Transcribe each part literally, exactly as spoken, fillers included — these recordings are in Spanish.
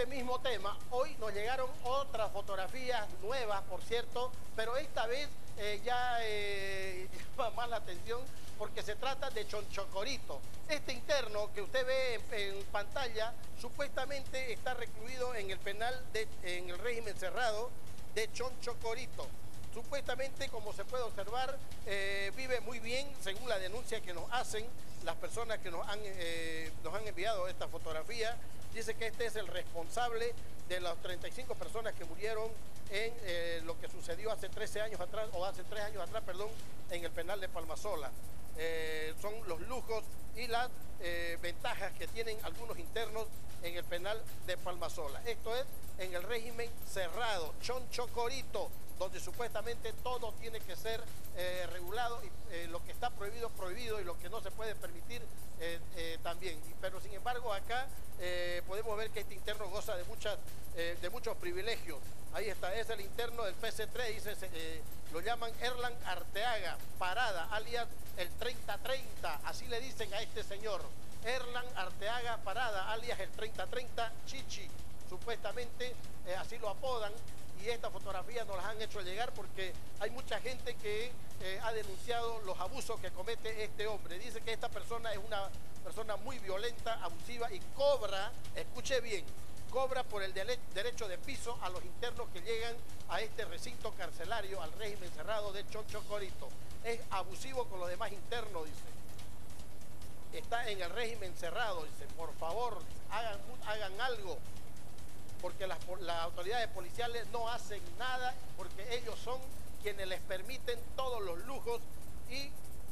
este mismo tema, hoy nos llegaron otras fotografías nuevas, por cierto, pero esta vez eh, ya eh, llama más la atención porque se trata de Chonchocorito. Este interno que usted ve en, en pantalla supuestamente está recluido en el penal, de, en el régimen cerrado de Chonchocorito. Supuestamente, como se puede observar, eh, vive muy bien, según la denuncia que nos hacen las personas que nos han, eh, nos han enviado esta fotografía. Dice que este es el responsable de las treinta y cinco personas que murieron en eh, lo que sucedió hace trece años atrás, o hace tres años atrás, perdón, en el penal de Palmasola. Eh, son los lujos y las eh, ventajas que tienen algunos internos en el penal de Palmasola. Esto es en el régimen cerrado, Chonchocorito, donde supuestamente todo tiene que ser eh, regulado, y eh, lo que está prohibido, prohibido, y lo que no se puede permitir eh, eh, también. Pero sin embargo acá eh, podemos ver que este interno goza de, muchas, eh, de muchos privilegios. Ahí está, es el interno del P C tres, dice, eh, lo llaman Erlan Arteaga Parada, alias el treinta treinta, así le dicen a este señor. Erlan Arteaga Parada, alias el treinta treinta Chichi, supuestamente eh, así lo apodan. Y esta fotografía nos las han hecho llegar porque hay mucha gente que eh, ha denunciado los abusos que comete este hombre. Dice que esta persona es una persona muy violenta, abusiva y cobra, escuche bien, cobra por el de derecho de piso a los internos que llegan a este recinto carcelario, al régimen cerrado de Chonchocorito. Es abusivo con los demás internos, dice. Está en el régimen cerrado, dice. Por favor, hagan, hagan algo, porque las, las autoridades policiales no hacen nada, porque ellos son quienes les permiten todos los lujos y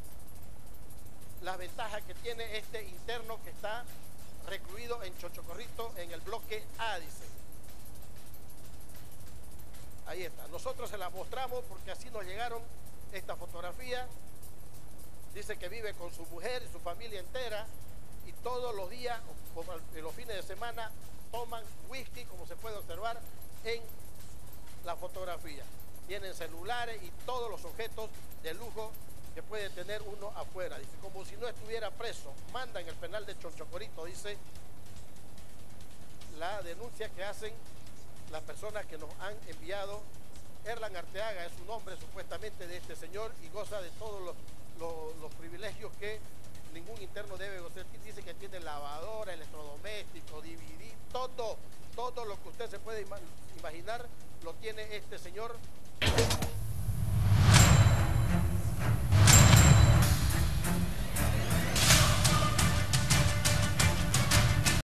las ventajas que tiene este interno que está recluido en Chonchocorito en el bloque A, dice. Ahí está. Nosotros se las mostramos porque así nos llegaron esta fotografía. Dice que vive con su mujer y su familia entera y todos los días, en los fines de semana, toman whisky, como se puede observar en la fotografía. Tienen celulares y todos los objetos de lujo que puede tener uno afuera. Dice, como si no estuviera preso. Manda en el penal de Chonchocorito, dice la denuncia que hacen las personas que nos han enviado. Erlan Arteaga es su nombre supuestamente de este señor y goza de todos los, los, los privilegios que ningún interno debe gozar. Dice que tiene lavadora, electrodoméstico, D V D, todo, todo lo que usted se puede imaginar lo tiene este señor.